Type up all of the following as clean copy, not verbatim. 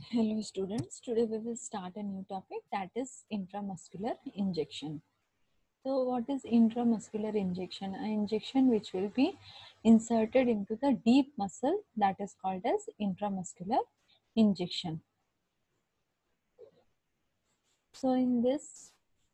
Hello students, today we will start a new topic, that is intramuscular injection. So what is intramuscular injection? An injection which will be inserted into the deep muscle, that is called as intramuscular injection. So in this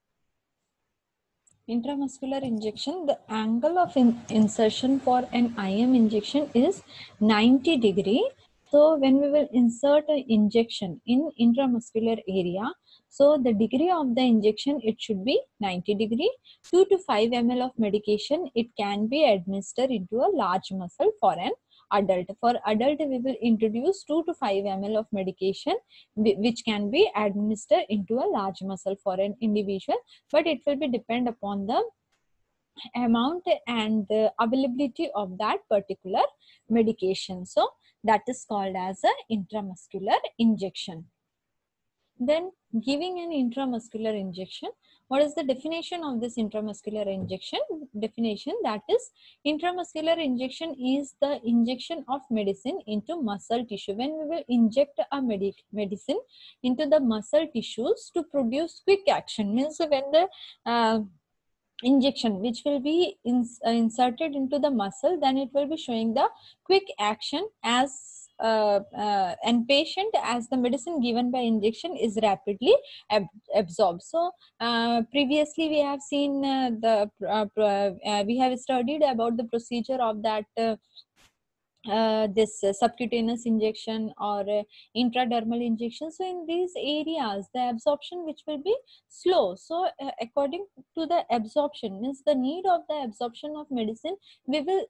intramuscular injection, the angle of insertion for an IM injection is 90°. So when we will insert an injection in intramuscular area, so the degree of the injection, it should be 90°. 2 to 5 ml of medication, it can be administered into a large muscle for an adult. For adult, we will introduce 2 to 5 ml of medication which can be administered into a large muscle for an individual, but it will be depend upon the amount and the availability of that particular medication. So that is called as a intramuscular injection. Then giving an intramuscular injection, what is the definition of this intramuscular injection? Definition, that is, intramuscular injection is the injection of medicine into muscle tissue. When we will inject a medicine into the muscle tissues to produce quick action, means when the injection which will be inserted into the muscle, then it will be showing the quick action as and patient as the medicine given by injection is rapidly absorbed. So previously we have seen we have studied about the procedure of that this subcutaneous injection or intradermal injection. So in these areas the absorption which will be slow, so according to the absorption, means the need of the absorption of medicine, we will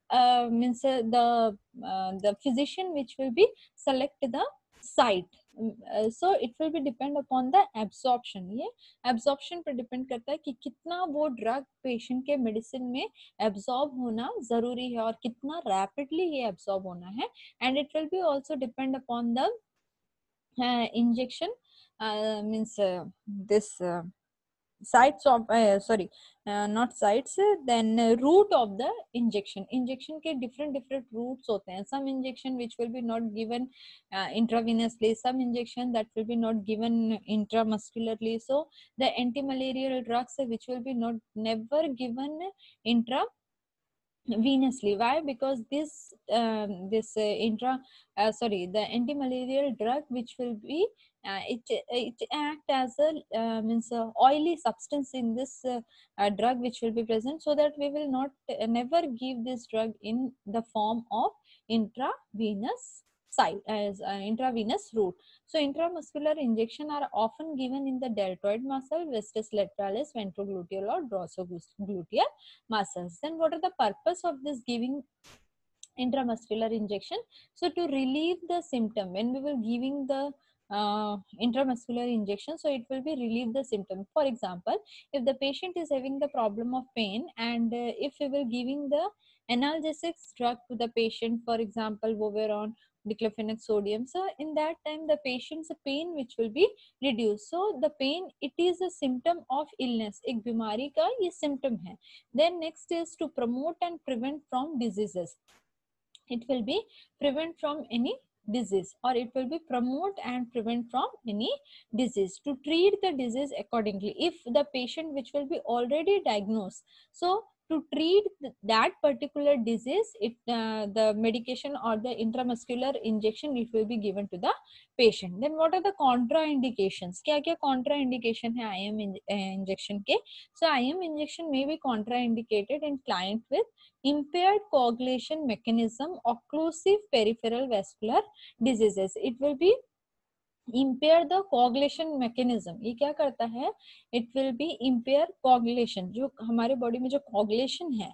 the physician which will be select the site. So it will be depend upon the absorption. ये absorption पर depend करता है कि कितना वो drug patient के medicine में absorb होना जरूरी है और कितना रैपिडली ये एब्जॉर्ब होना है, and it will be also depend upon the injection means this sites of not sites, then route of the injection के different routes होते हैं. Some injection which will be not given intravenously, some injection that will be not given intramuscularly. So the anti-malarial drugs which will be not never given venously. Why? Because this the anti-malarial drug which will be it act as a means a oily substance in this drug which will be present, so that we will not never give this drug in the form of intravenous site as intravenous route. So intramuscular injection are often given in the deltoid muscle, vastus lateralis, ventrogluteal or dorsogluteal muscles. Then what are the purpose of this giving intramuscular injection? So to relieve the symptom, when we will giving the intramuscular injection, so it will be relieve the symptom. For example, if the patient is having the problem of pain, and if we will giving the analgesics drug to the patient, for example Voveron, diclofenac sodium, so in that time the patient's pain which will be reduced. So the pain, it is a symptom of illness, एक बीमारी का ये symptom है. Then next is to promote and prevent from diseases. It will be prevent from any disease, or it will be promote and prevent from any disease, to treat the disease accordingly. If the patient which will be already diagnosed, so to treat that particular disease, it the medication or the intramuscular injection, it will be given to the patient. Then what are the contraindications? क्या क्या contraindication है IM injection के? So IM injection may be contraindicated in client with impaired coagulation mechanism, occlusive peripheral vascular diseases. It will be impair the coagulation mechanism. ये क्या करता है? It will be impair coagulation. जो हमारे body में जो कोagulation है,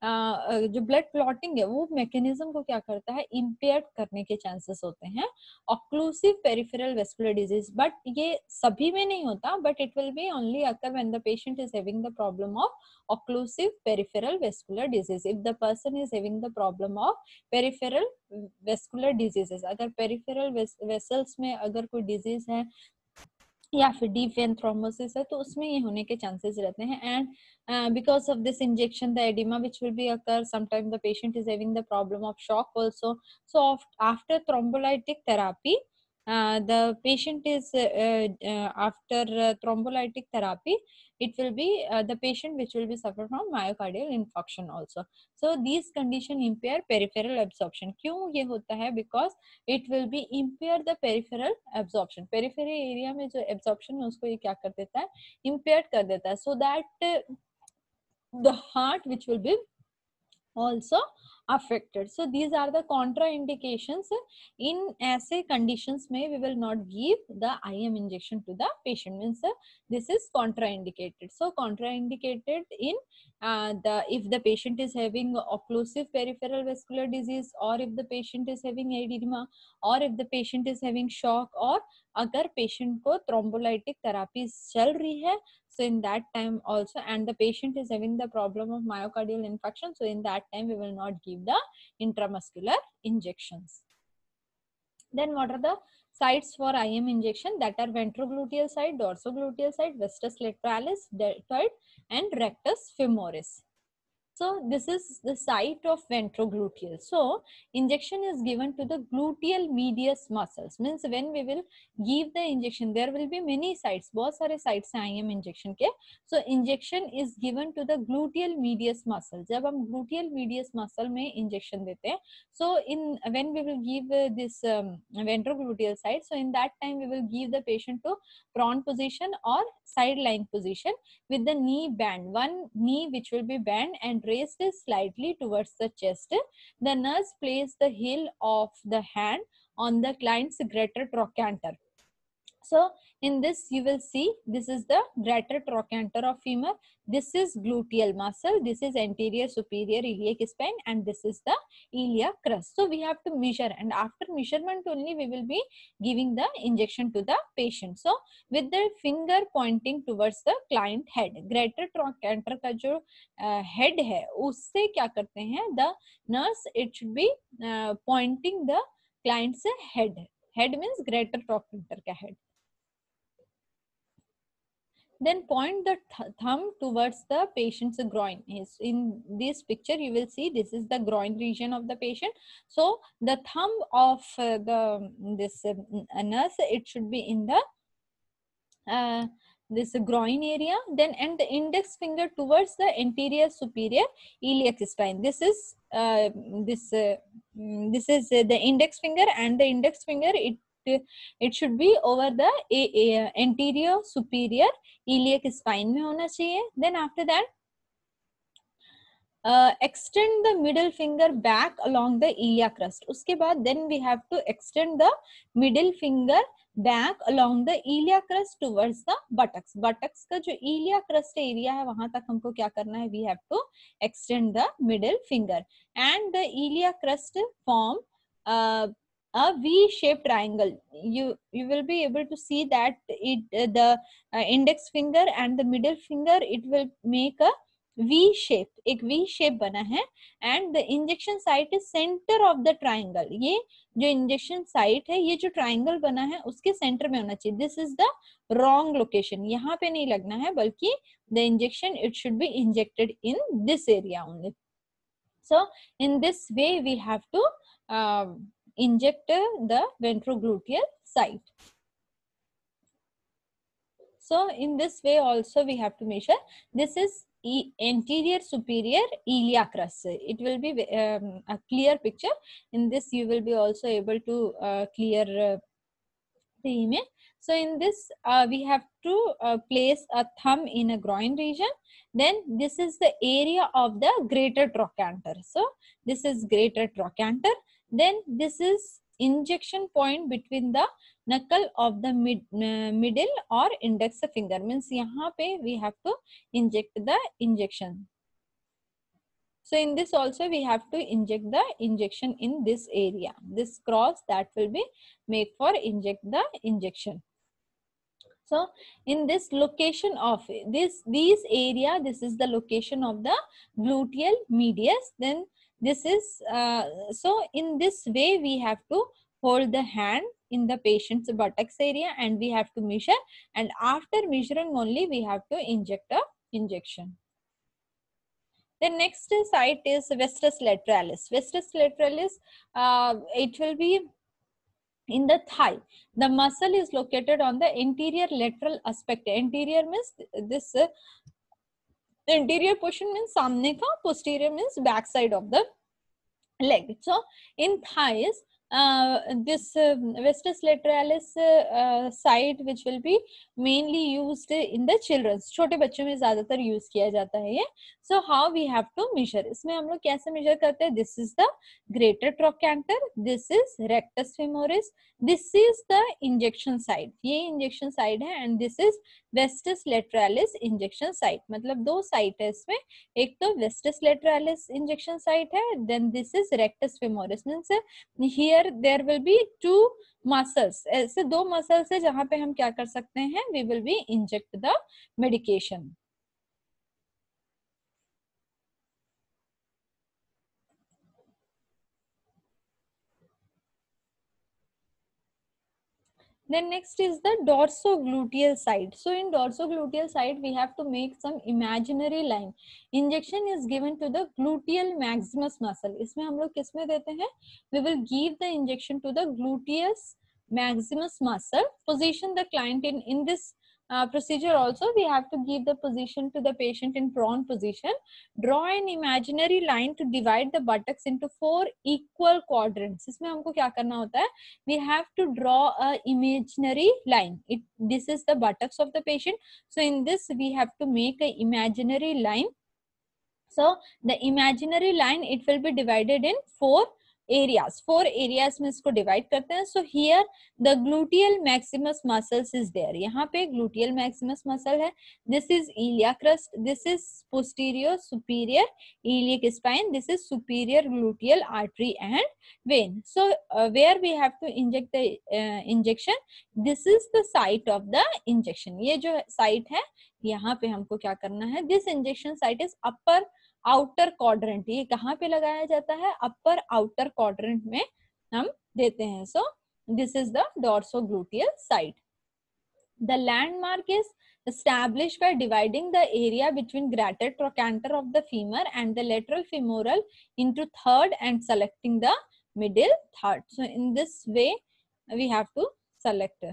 जो ब्लड क्लॉटिंग है, वो मैकेनिज्म को क्या करता है? इम्पेयर करने के चांसेस होते हैं. Occlusive peripheral vascular disease, but ये सभी में नहीं होता, but it will be only occur when the patient is having the problem of occlusive peripheral vascular disease. If the person is having the problem of peripheral vascular diseases, अगर peripheral vessels में अगर कोई disease है या फिर deep vein thrombosis है, तो उसमें ये होने के chances रहते हैं. And because of this injection, the edema which will be occur, sometimes the patient is having the problem of shock also. So after thrombolytic therapy, the patient is after thrombolytic therapy, it will be the patient which will be suffer from myocardial infarction also. So these condition impair peripheral absorption. क्यों ये होता है? Because it will be impair the peripheral absorption. Periphery area में जो absorption है उसको ये क्या कर देता है? Impaired कर देता है. So that the heart which will be also affected. So these are the contraindications. In ऐसे conditions में we will not give the IM injection to the patient. Means this is contraindicated. So contraindicated in if the patient is having occlusive peripheral vascular disease, or if the patient is having edema, or if the patient is having shock, or अगर patient को thrombolytic therapy चल रही है, so in that time also, and the patient is having the problem of myocardial infarction, so in that time we will not give the intramuscular injections. Then what are the sites for IM injection? That are ventrogluteal site, dorsogluteal site, vastus lateralis, deltoid, and rectus femoris. So this is the site of ventrogluteal. So injection is given to the gluteal medius muscles. Means when we will give the injection, there will be many sites. बहुत सारे sites हैं IM injection के. So injection is given to the gluteal medius muscle. जब हम gluteal medius muscle में injection देते हैं, so in when we will give this ventrogluteal site, so in that time we will give the patient to prone position or side lying position with the knee bend, one knee which will be bent and raised slightly towards the chest. The nurse places the heel of the hand on the client's greater trochanter. So in this you will see, this is the greater trochanter of femur, this is gluteal muscle, this is anterior superior iliac spine, and this is the iliac crest. So we have to measure, and after measurement only we will be giving the injection to the patient. So with the finger pointing towards the client head, greater trochanter का जो head है उससे क्या करते हैं, the nurse it should be pointing the client's head. Head means greater trochanter का head. Then point the thumb towards the patient's groin. In this picture you will see this is the groin region of the patient. So the thumb of this nurse, it should be in the this groin area, then and the index finger towards the anterior superior iliac spine. This is the index finger, and the index finger it should be over the anterior superior iliac spine में होना चाहिए. Then after that extend the middle finger back along the iliac crest. उसके बाद then we have to extend the middle finger back along the iliac crest towards the buttocks. buttocks का जो iliac crest area है वहां तक हमको क्या करना है, we have to extend the middle finger, and the iliac crest form a V-shaped triangle. You will be able to see that it the index finger and the middle finger it will make a V shape, एक V shape बना है, and the injection site is center of the triangle. ये जो injection site है, ये जो triangle बना है उसके center में होना चाहिए. This is the wrong location. यहाँ पे नहीं लगना है, बल्कि the injection it should be injected in this area only. So in this way we have to inject the ventrogluteal site. So in this way also we have to measure. This is anterior superior iliac crest. It will be a clear picture. In this you will be also able to clear the image. So in this we have to place a thumb in a groin region. Then this is the area of the greater trochanter. So this is greater trochanter. Then this is injection point between the knuckle of the middle or index finger. Means यहाँ पे we have to inject the injection. So in this also we have to inject the injection in this area. This cross that will be made for inject the injection. So in this location of these area, this is the location of the gluteal medius. Then this is so in this way we have to hold the hand in the patient's buttocks area, and we have to measure, and after measuring only we have to inject a injection. The next site is vastus lateralis. Vastus lateralis, it will be in the thigh. The muscle is located on the anterior lateral aspect. Anterior means this anterior portion means सामने का, posterior means back side of the leg. So in thighs, this vastus lateralis side which will be mainly used in the children's, छोटे बच्चों में ज्यादातर use किया जाता है ये. So how we have to measure, इसमें हम लोग कैसे measure करते हैं? This is the greater trochanter, this is rectus femoris, this is the injection site, ये injection side है, and this is vastus lateralis injection site. मतलब दो साइट है इसमें, एक तो वेस्टस लेटरालिस इंजेक्शन साइट है, then this is rectus femoris. Means here there will be two muscles, ऐसे दो मसल्स है जहां पे हम क्या कर सकते हैं, we will be inject the medication. Then next is the dorsogluteal side. So in dorsogluteal side, we have to make some imaginary line. Injection is given to the gluteal maximus muscle. इसमें हम लोग किसमें देते हैं? We will give the injection to the gluteus maximus muscle. Position the client in this procedure also. We have to give the position to the patient in prone position. Draw an imaginary line to divide the buttocks into 4 equal quadrants. इसमें हमको क्या करना होता है? We have to draw a imaginary line. This is the buttocks of the patient. So in this we have to make a imaginary line. So the imaginary line, it will be divided in 4 areas. 4 areas में इसको divide करते हैं. So here the gluteal maximus muscles is there. यहाँ पे gluteal maximus muscle है. This is iliac crest. This is posterior superior iliac spine. This is superior gluteal artery and vein. So where we have to inject the injection, this is the site of the injection. ये जो site है, यहाँ पे हमको क्या करना है? This injection site is upper outer quadrant. ये कहाँ पे लगाया जाता है? अपर आउटर क्वाड्रेंट में हम देते हैं. So this is the dorsogluteal site. The landmark is established by dividing the area between greater trochanter of the femur and the lateral femoral into third and selecting the middle third. So in this way we have to select.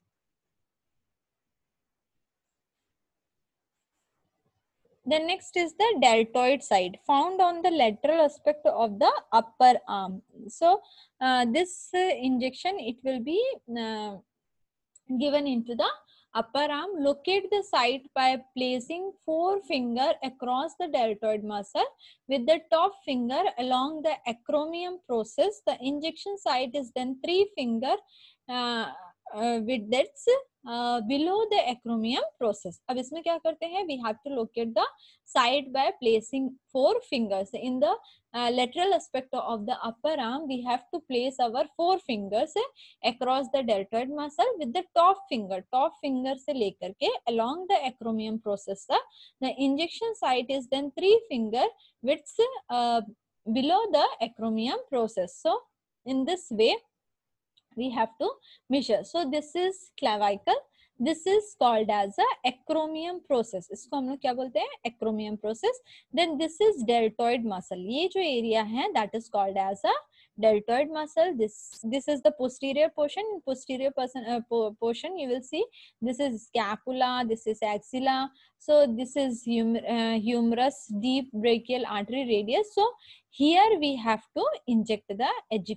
The next is the deltoid side, found on the lateral aspect of the upper arm. So this injection, it will be given into the upper arm. Locate the site by placing 4 fingers across the deltoid muscle with the top finger along the acromion process. The injection site is then 3 fingers with that's below the acromion process. अब इसमें क्या करते हैं? We have to locate the site by placing 4 fingers in the lateral aspect of the upper arm. We have to place our 4 fingers across the deltoid muscle with the top finger से लेकर के along the acromion process. The injection site is then 3 fingers width below the acromion process. So in this way we have to measure. So this is clavicle. This is called as a acromion process. इसको हम लोग क्या बोलते हैं? Acromion process. Then this is deltoid muscle. ये जो area है, that is called as a deltoid muscle. This is the posterior portion. Posterior portion you will see. This is scapula. This is axilla. So this is humerus, deep brachial artery radius. So here we have to inject the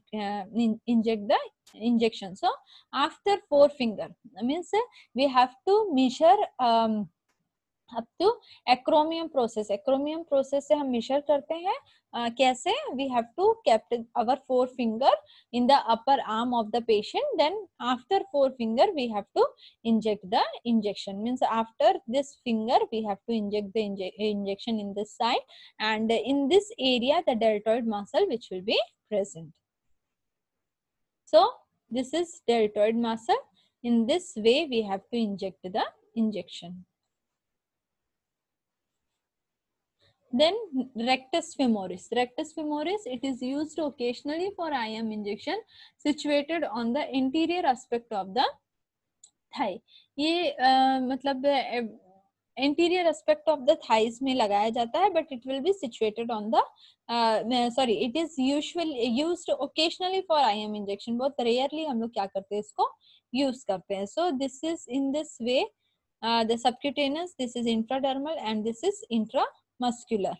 injection. So after 4 finger means we have to measure up to acromion process. Acromion process से हम measure करते हैं. कैसे? We have to kept our 4 finger in the upper arm of the patient. Then after 4 finger we have to inject the injection. Means after this finger we have to inject the injection in this side, and in this area the deltoid muscle which will be present. So this is deltoid muscle. In this way we have to inject the injection. Then rectus femoris. Rectus femoris, it is used occasionally for IM injection, situated on the anterior aspect of the thigh. ये मतलब interior aspect of the thighs में लगाया जाता है, but it will be situated on the sorry, it is usually used occasionally for IM injection. बहुत rarely हम लोग क्या करते हैं, इसको यूज करते हैं. So this is in this way the subcutaneous, this is intradermal, and this is intramuscular.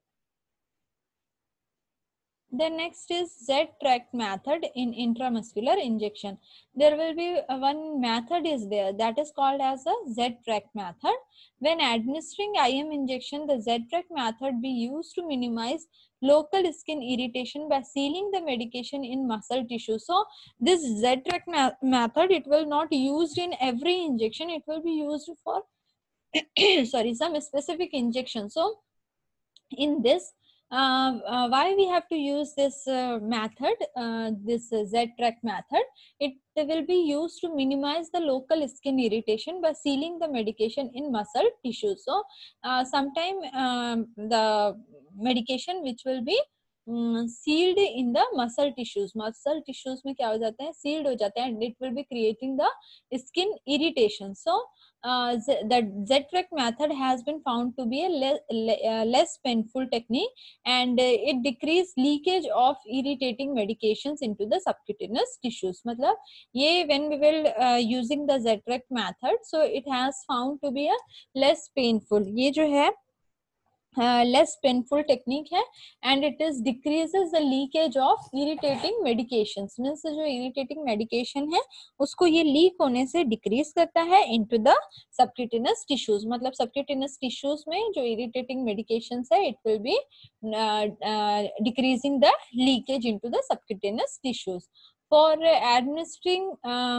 Then next is Z-tract method in intramuscular injection. There will be one method is there that is called as a Z-tract method. When administering IM injection, the Z-tract method be used to minimize local skin irritation by sealing the medication in muscle tissue. So this Z-tract method, it will not used in every injection. It will be used for sorry, some specific injection. So in this, why we have to use this method, this Z-tract method, it will be used to minimize the local skin irritation by sealing the medication in muscle tissue. So sometime the medication which will be sealed in the muscle tissues में क्या हो जाते हैं, sealed हो जाते हैं, and it will be creating the skin irritation. So the Z-tract method has been found to be a less painful technique, and it decrease leakage of irritating medications into the subcutaneous tissues. मतलब ये when we will using the Z-tract method, so it has found to be a less painful. ये जो है less painful technique है, and it is decreases the leakage of irritating medications. means जो irritating medication है उसको ये leak होने से decrease करता है into the subcutaneous tissues. मतलब subcutaneous tissues में जो irritating medications है, it will be decreasing the leakage into the subcutaneous tissues. For administering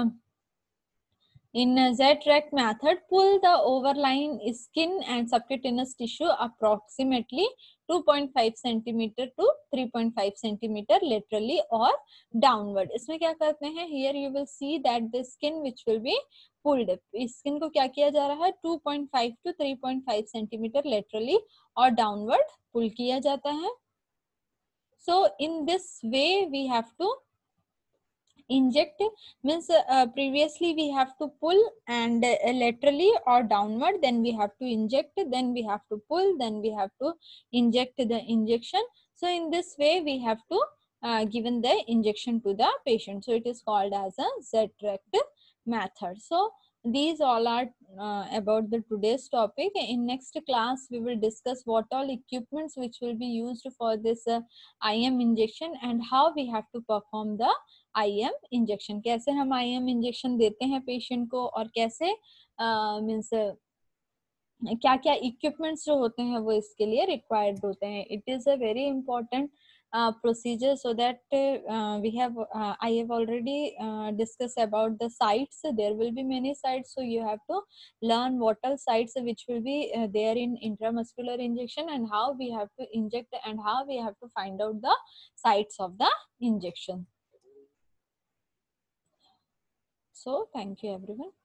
in a Z-tract method, pull the overlying skin and subcutaneous tissue approximately 2.5 centimeter to 3.5 centimeter laterally or downward. इसमें क्या करते हैं, here you will see that the skin which will be pulled. इस skin को क्या किया जा रहा है, 2.5 to 3.5 centimeter laterally और downward pull किया जाता है. So in this way we have to inject, means previously we have to pull and laterally or downward, then we have to inject, then we have to pull, then we have to inject the injection. So in this way we have to given the injection to the patient. So it is called as a Z-tract method. So these all are about the today's topic. In next class we will discuss what all equipments which will be used for this IM injection and how we have to perform the IM injection. कैसे हम IM injection देते हैं patient को, और कैसे means क्या क्या equipments जो होते हैं वो इसके लिए रिक्वायर्ड होते हैं. It is a very important procedure, so that we have I have already discussed about the sites. There will be many sites, so you have to learn what all sites which will be there in intramuscular injection, and how we have to inject, and how we have to find out the sites of the injection. So thank you everyone.